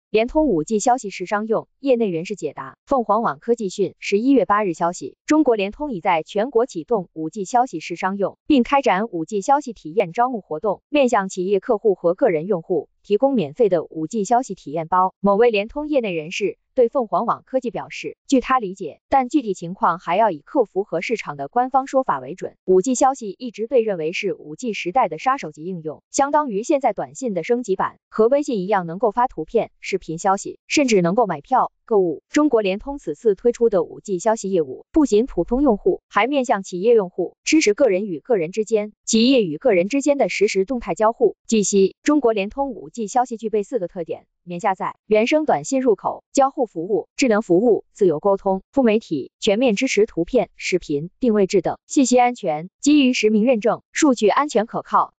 联通 5G 消息是商用，业内人士解答。凤凰网科技讯11月8日消息，中国联通已在全国启动 5G 消息是商用，并开展 5G 消息体验招募活动，面向企业客户和个人用户提供免费的 5G 消息体验包。某位联通业内人士对凤凰网科技表示，据他理解，但具体情况还要以客服和市场的官方说法为准。5G 消息一直被认为是 5G 时代的杀手级应用，相当于现在短信的升级版，和微信一样能够发图片、视频消息，甚至能够买票、购物。中国联通此次推出的 5G 消息业务，不仅普通用户，还面向企业用户，支持个人与个人之间、企业与个人之间的实时动态交互。据悉，中国联通 5G 消息具备4个特点：免下载、原生短信入口、交互服务、智能服务、自由沟通、副媒体，全面支持图片、视频、定位制等，信息安全，基于实名认证，数据安全可靠。